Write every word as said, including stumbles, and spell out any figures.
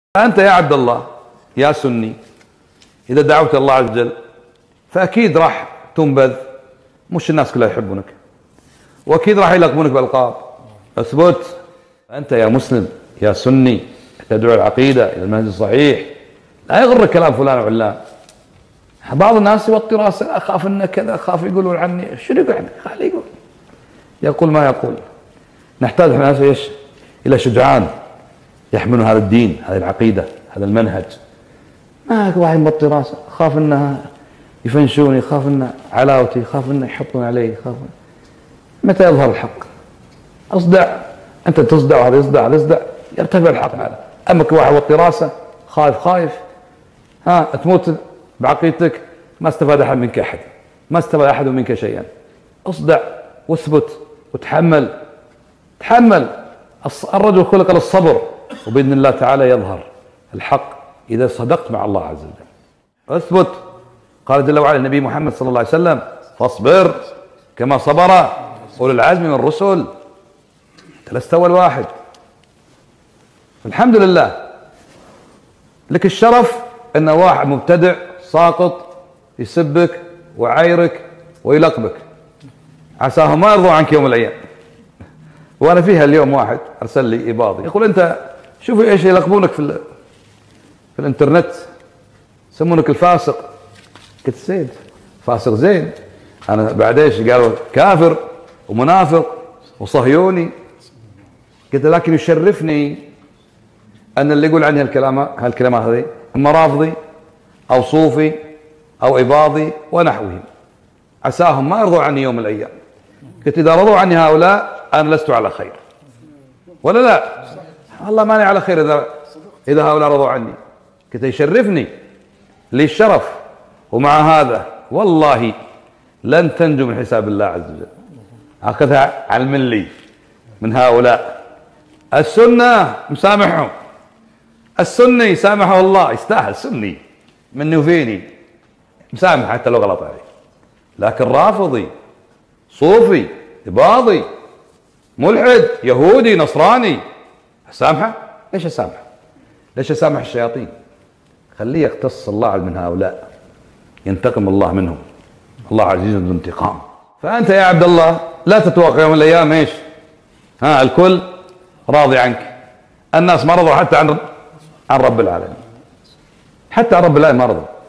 أنت يا عبد الله يا سني إذا دعوت الله عز وجل فأكيد راح تنبذ، مش الناس كلها يحبونك، وأكيد راح يلقبونك بألقاب. اثبت. أنت يا مسلم يا سني تدعو العقيدة إلى المنهج الصحيح، لا يغرك كلام فلان وعلان. بعض الناس يوطي راسه، أخاف إنه كذا، أخاف يقولون عني. شنو يقول عنك؟ خليه يقول، يقول ما يقول. نحتاج احنا ايش؟ إلى شجعان يحملون هذا الدين، هذه العقيدة، هذا المنهج. ما واحد يوطي راسه، خاف انه يفنشوني، خاف انه علاوتي، خاف انه يحطون علي، خاف. متى يظهر الحق؟ اصدع، انت تصدع وهذا يصدع، هذا يصدع، يرتفع الحق تعالى. اما كل واحد يوطي راسه خايف خايف، ها تموت بعقيدتك، ما استفاد احد منك احد، ما استفاد احد منك شيئا. اصدع واثبت وتحمل، تحمل. الرجل خلق للصبر، وبإذن الله تعالى يظهر الحق إذا صدقت مع الله عز وجل. اثبت. قال جل وعلا النبي محمد صلى الله عليه وسلم: فاصبر كما صبر أولو العزم من الرسل. أنت لست أول واحد. الحمد لله لك الشرف أن واحد مبتدع ساقط يسبك ويعايرك ويلقبك، عساهم ما يرضوا عنك يوم الأيام. وانا فيها اليوم واحد ارسل لي اباضي يقول: انت شوفي ايش يلقبونك في في الانترنت، يسمونك الفاسق. قلت: زين، فاسق زين. انا بعد ايش؟ قالوا كافر ومنافق وصهيوني. قلت: لكن يشرفني ان اللي يقول عني هالكلام هالكلمات هذه اما رافضي او صوفي او اباضي ونحوهم، عساهم ما يرضوا عني يوم الايام. قلت: اذا رضوا عني هؤلاء أنا لست على خير، ولا لا؟ الله ماني على خير إذا إذا هؤلاء رضوا عني. كنت يشرفني لي الشرف، ومع هذا والله لن تنجو من حساب الله عز وجل. أخذها على الملي من هؤلاء. السنة مسامحهم، السني سامحه الله، يستاهل سني مني وفيني، مسامح حتى لو غلط عليه. لكن رافضي صوفي إباضي ملحد يهودي نصراني اسامحه؟ ليش اسامحه؟ ليش اسامح الشياطين؟ خليه يقتص الله من هؤلاء، ينتقم الله منهم. الله عزيز ذو انتقام. فانت يا عبد الله لا تتوقع يوم من الايام ايش؟ ها الكل راضي عنك. الناس ما رضوا حتى عن عن رب العالمين، حتى عن رب العالمين ما رضوا.